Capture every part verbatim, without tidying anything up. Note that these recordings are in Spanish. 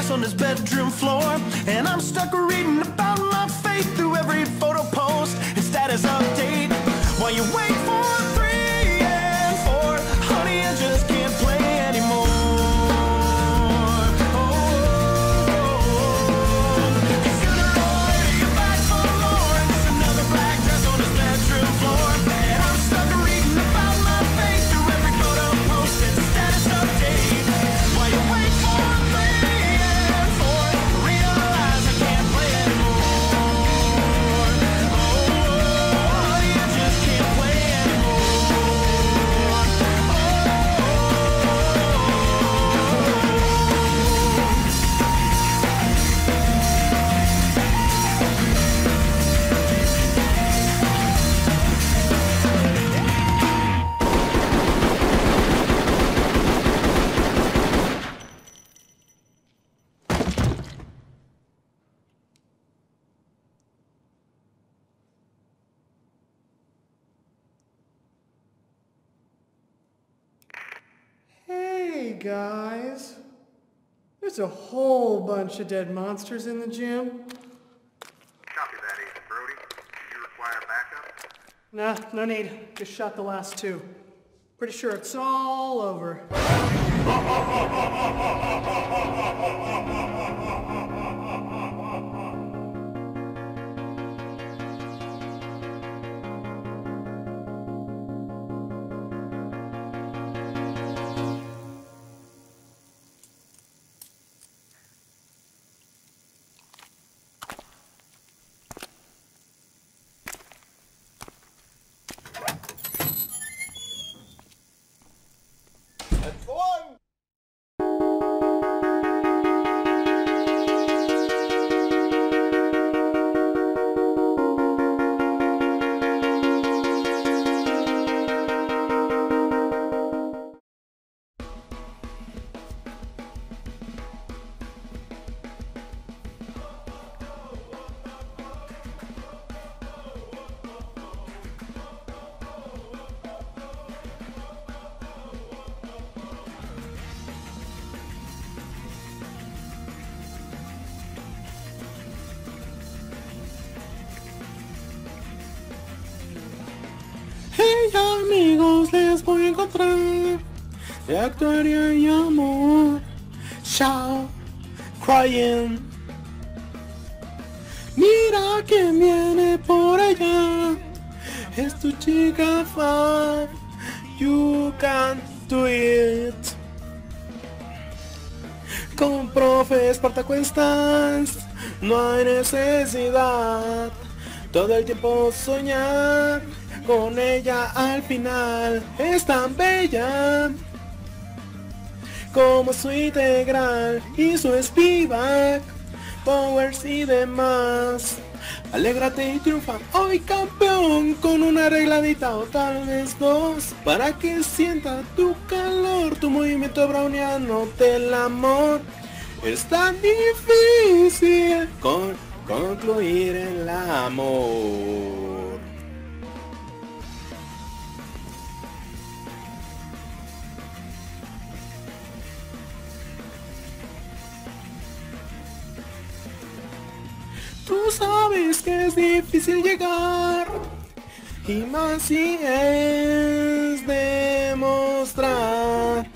dress on his bedroom floor. And I'm stuck reading about my faith through every photo post and status update. While you wait for three and four, honey, I just can't play anymore. Oh, sooner or later you're back for more, and it's another black dress on his bedroom floor. And I'm stuck reading about my faith through every photo post and status update. While you wait for three and four, realize I can't play anymore. Oh, honey, I just can't play anymore. Hey guys, there's a whole bunch of dead monsters in the gym. Copy that, Agent Brody. Do you require backup? Nah, no need. Just shot the last two. Pretty sure it's all over. That's the one! Hey amigos, les voy a encontrar de actuaría y amor. Chao, crying. Mira quién viene por allá. Es tu chica Fab. You can do it. Con profe Espartaco estás. No hay necesidad. Todo el tiempo soñar con ella al final. Es tan bella como su integral y su Spivak, powers y demás. Alégrate y triunfa hoy campeón con una arregladita o tal vez dos, para que sienta tu calor, tu movimiento browniano del amor. Es tan difícil con concluir el amor. Tú sabes que es difícil llegar, y más si es demostrar.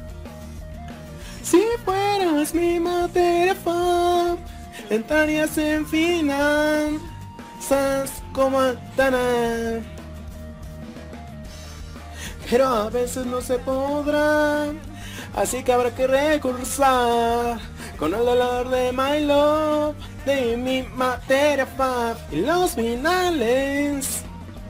Si fueras mi materia Fab, entrarías en finanzas como Altana. Pero a veces no se podrá, así que habrá que recursar con el dolor de my love, de mi materia Fab, y los finales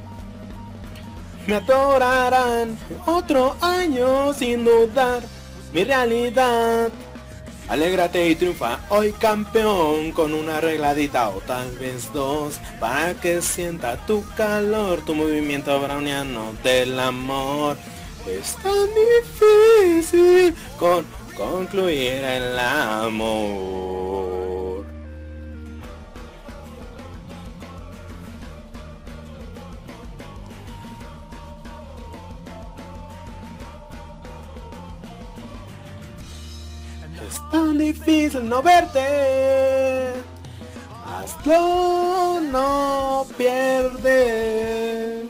me atorarán otro año sin dudar mi realidad. Alégrate y triunfa hoy campeón con una arregladita o tal vez dos, para que sienta tu calor, tu movimiento browniano del amor. Es tan difícil con concluir el amor. Es tan difícil no verte. Hazlo, no pierdes.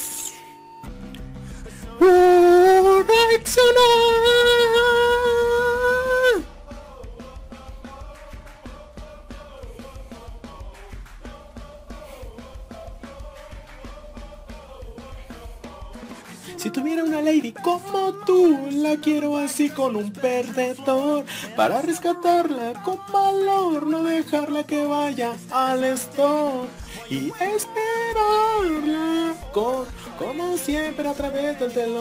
Oh, reaccionar. Si tuviera una lady como tú, la quiero así con un perdedor, para rescatarla con valor, no dejarla que vaya al store y esperarla con, como siempre a través del telón.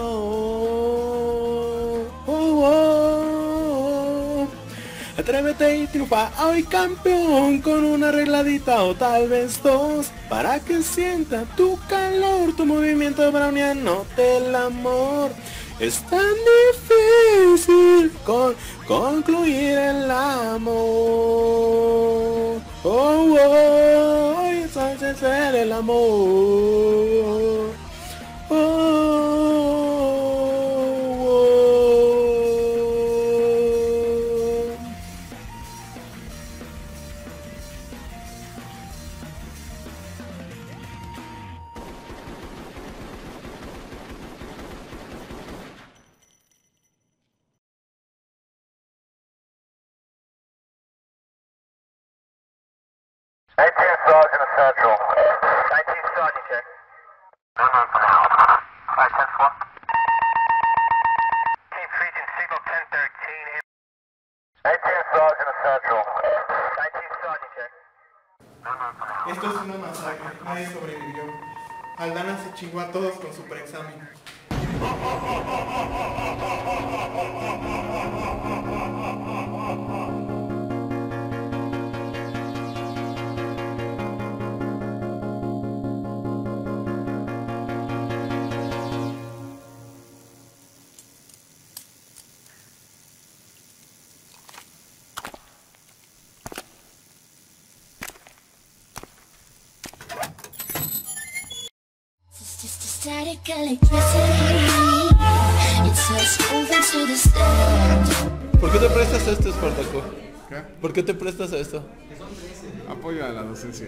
Oh, oh, oh. Atrévete y triunfa hoy campeón con una arregladita o tal vez dos, para que sienta tu calor, tu movimiento browniano del amor. Es tan difícil con, concluir el amor. Oh, oh, oh, es hacer el amor. Oh, oh. eighteen Sergeant Essential. nineteen Sergeant, check. None on for now. five ten four. Team Freaking Signal ten thirteen. eighteen Sergeant Essential. nineteen Sergeant, check. None on for now. Esto es una masacre, nadie sobrevivió. Aldana se chingó a todos con su preexamen. It's just a static electricity. It's us moving to the stand. ¿Por qué te prestas a esto, Espartaco? ¿Qué? ¿Por qué te prestas a esto? Apoyo a la docencia.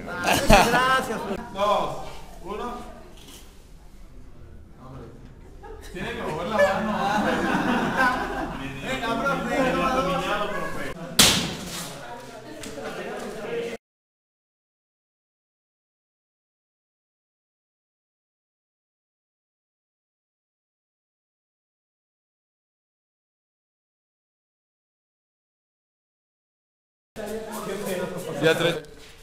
Ya tres.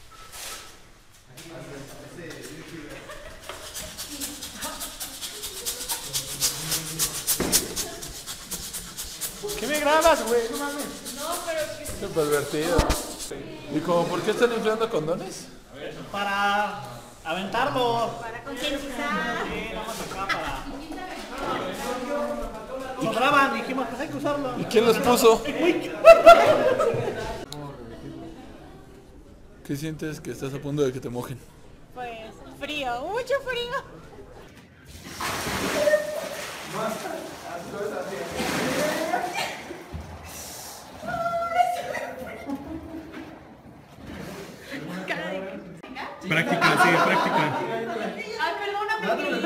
¿Qué me grabas, güey? No mames. Qué pervertido. ¿Y como por qué están inflando condones? Para aventarlo. Para concientizar. Sí, vamos acá para... Sobraban, dijimos, pues hay que usarlo. ¿Y quién los puso? ¿Qué sientes que estás a punto de que te mojen? Pues frío, mucho frío. Práctica, sí, práctica. Ay, perdóname.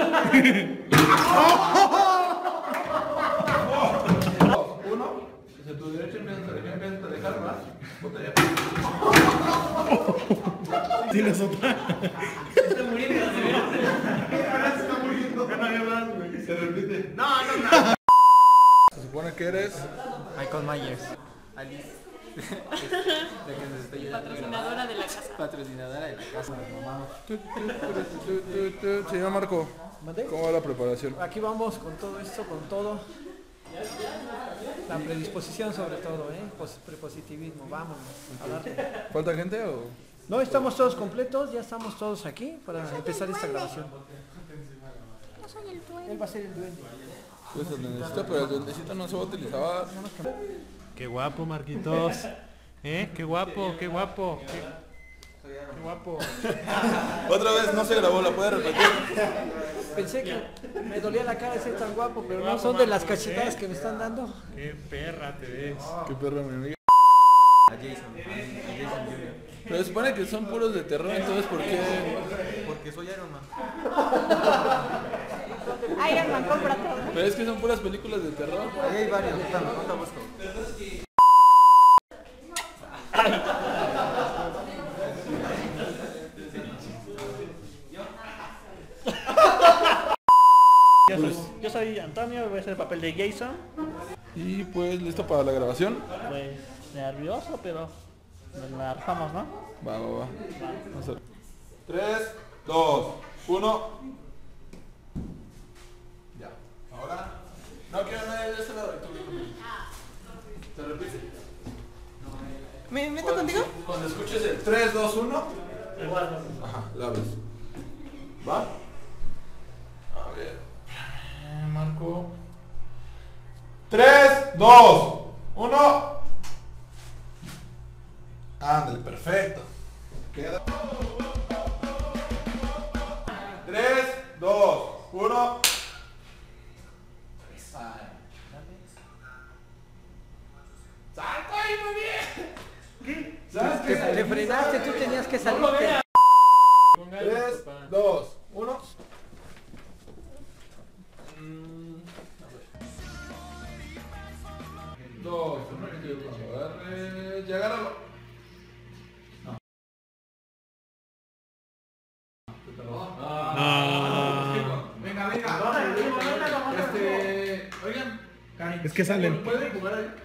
Uno, si tu derecho empiezas a dejar, empiezas a dejar más, botella. Tienes otra. Está muriendo. Está muriendo. Ya no había más, güey. Se repite. No, no, no. Se supone que eres Michael Myers. Alice. La que nos está ayudando. Patrocinadora de la casa. Patrocinadora de la casa. Tu, tu, tu, tu, tu, tu. Señor Marco, ¿cómo va la preparación? Aquí vamos con todo esto, con todo. La predisposición sobre todo, ¿eh? Pos- prepositivismo, vámonos. A darle. ¿Falta gente o...? No, estamos todos completos, ya estamos todos aquí para empezar esta grabación. Yo soy el dueño. Él va a ser el duende. Pues el duendecito, pero el duendecito no se va a utilizar. Qué guapo, Marquitos. ¿Eh? Qué guapo, qué guapo. Qué, qué guapo. Otra vez no se grabó, ¿la puede repetir? pensé que me dolía la cara de ser tan guapo, pero no, son de las cachetadas que me están dando. Qué perra te ves. Qué perra, mi amiga. A Jason, a Jason junior Pero se supone que son puros de terror, entonces ¿por qué? Porque soy Iron Man. Iron Man compra todo. Pero es que son puras películas de terror. Ahí hay varios, estamos, no te busco. Yo soy, yo soy Antonio, voy a hacer el papel de Jason. Y pues listo para la grabación. Pues nervioso, pero nos la armamos, ¿no? Va, va, va. Vamos a ver. tres, dos, uno. Ya. Ahora. No quiero nada de este lado. ¿Se repite? ¿Me meto contigo? Cuando escuches el tres, dos, uno. Ajá, la abres. ¿Va? A ver. Eh, Marco. tres, dos, uno. Ándale, perfecto. Queda. tres, dos, uno. ¡Salta ahí, muy bien! ¿Sabes Te, te frenaste, tú tenías que salirte. tres, dos, uno. dos, uno, agarre, y agárralo. No. Ah. Venga, venga. Este, oigan, Es que salen. ¿pueden jugar ahí?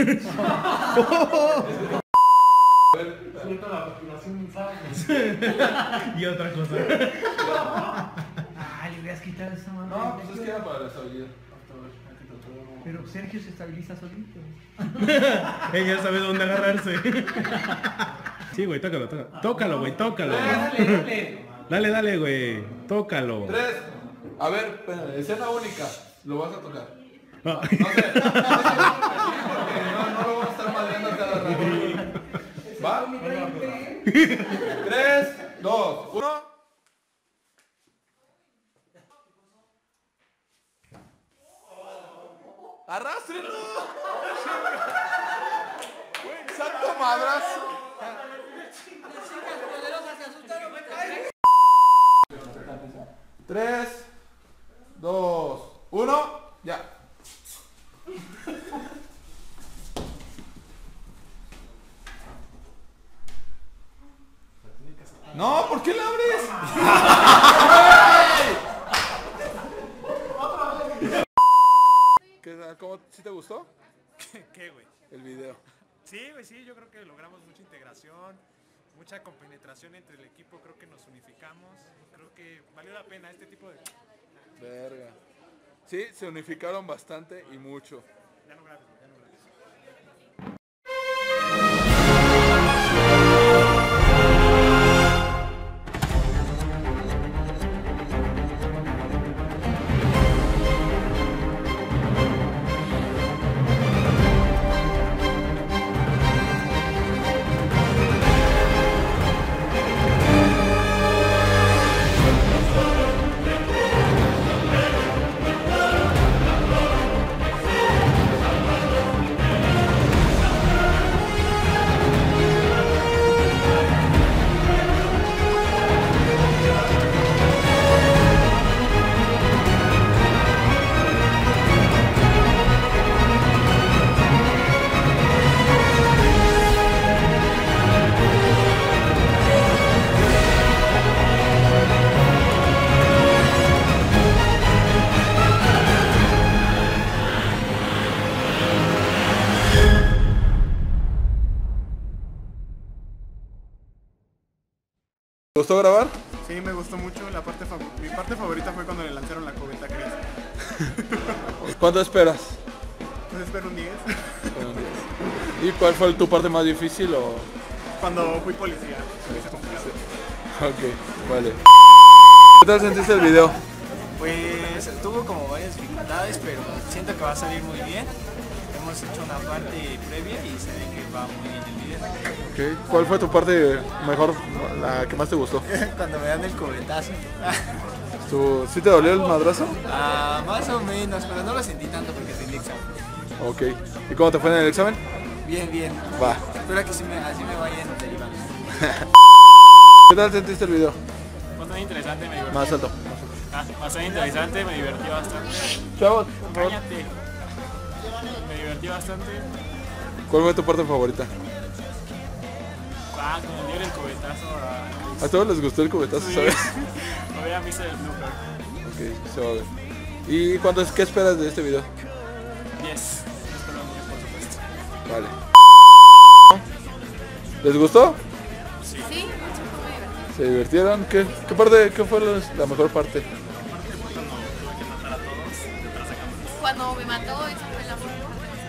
Suelta la respiración Y otra cosa. Ah, le hubieras quitado esa mano. No, pues es que era para la estabilidad. Pero Sergio se estabiliza solito. Ella sabe dónde agarrarse. Sí, güey, tócalo, tócalo. Tócalo, güey, tócalo. Dale, dale. Dale, dale, güey. Tócalo. Tres. A ver, espérame, escena única. Lo vas a tocar. No. No sé. No, sé, porque no, no lo vamos a estar madreando cada rato. ¿Va? Tres, dos, uno. ¡Arrástrenlo! ¡Santo madrazo! Tres, dos, uno, ya. No, ¿por qué la abres? ¿Qué tal? ¿Cómo? ¿Sí te gustó? ¿Qué, qué, güey? El video. Sí, güey, sí, yo creo que logramos mucha integración, mucha compenetración entre el equipo, creo que nos unificamos, creo que valió la pena este tipo de... Verga. Sí, se unificaron bastante y mucho. Ya no grabes, ya no grabes. ¿Te gustó grabar? Sí, me gustó mucho. La parte fa- mi parte favorita fue cuando le lanzaron la cubeta a Chris. ¿Cuánto esperas? Pues espero un diez. ¿Y cuál fue tu parte más difícil o...? Cuando fui policía. Se me hizo complicado. Ok, vale. ¿Qué tal sentiste el video? Pues tuvo como varias dificultades, pero siento que va a salir muy bien. Hemos hecho una parte previa y se ve que va muy bien el video. Okay. ¿Cuál fue tu parte mejor, la que más te gustó? Cuando me dan el cubetazo. ¿Tú, ¿Sí te dolió el madrazo? Ah, más o menos, pero no lo sentí tanto porque tenía examen. Ok. ¿Y cómo te fue en el examen? Bien, bien. Va. Espero que sí me, así me vayan derivando. ¿Qué tal sentiste el video? Bastante interesante, me divertí. Más alto. Ah, bastante interesante, me divertí bastante. Chavos, cállate. Me divertí bastante. ¿Cuál fue tu parte favorita? Ah, con el libro del cubetazo. A, A todos les gustó el cubetazo, sí. ¿sabes? Lo voy a misa del blooper. Ok, se va a ver. ¿Y cuánto es, qué esperas de este video? diez. Espero un diez, por supuesto. Vale. ¿Les gustó? Sí. Sí, ¿Se divirtieron? ¿Qué, qué parte, qué fue los- la mejor parte? cuando me mató, esa fue la mejor.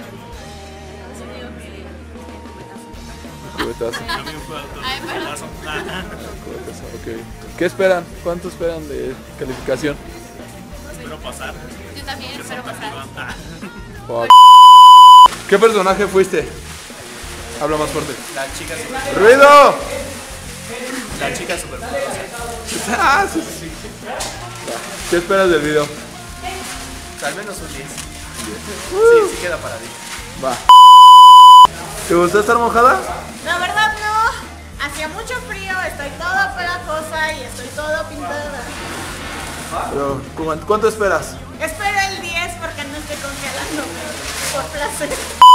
Cubetazo. Ay, perdón. Cubetazo, ok. ¿Qué esperan? ¿Cuánto esperan de calificación? Espero pasar. Yo también espero pasar. Fuck. ¿Qué personaje fuiste? Habla más fuerte. La chica super... ¡Ruido! La chica super... Ah, sí, sí. ¿Qué esperas del video? Al menos un diez. Sí, sí queda paradito. Va. ¿Te gustó estar mojada? La verdad no. Hacía mucho frío, estoy toda pegajosa y estoy toda pintada. Pero, ¿cu- ¿cuánto esperas? Espero el diez porque no estoy congelando por placer.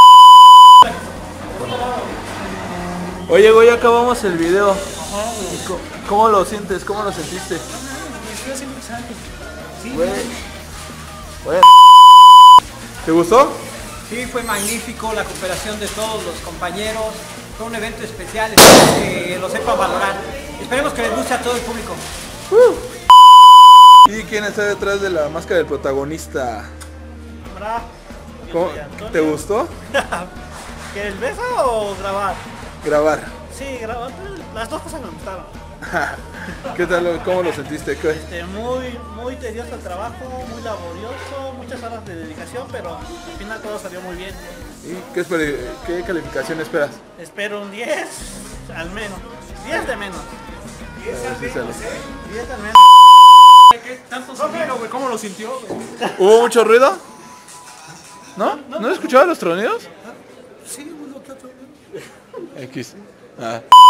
Oye, güey, ya acabamos el video. ¿Y co- ¿Cómo lo sientes? ¿Cómo lo sentiste? Estoy haciendo examen. Sí, Güey. Bueno. ¿Te gustó? Sí, fue magnífico la cooperación de todos los compañeros. Fue un evento especial, espero que lo sepan valorar. Esperemos que les guste a todo el público. ¿Y quién está detrás de la máscara del protagonista? Hola. ¿Cómo? ¿Te gustó? ¿Quieres beso o grabar? Grabar. Sí, grabar. Las dos cosas me gustaron. ¿Qué tal? ¿Cómo lo sentiste? ¿Qué? Este, muy, muy tedioso el trabajo, muy laborioso, muchas horas de dedicación, pero al final todo salió muy bien. ¿Y qué, esper- qué calificación esperas? Espero un diez, al menos. diez de menos. A ver si sale. diez al menos. ¿Qué tanto sonido, güey? ¿Cómo lo sintió? ¿Hubo mucho ruido? ¿No? ¿No escuchaba los tronidos? Sí, uno que otro. X. Ah.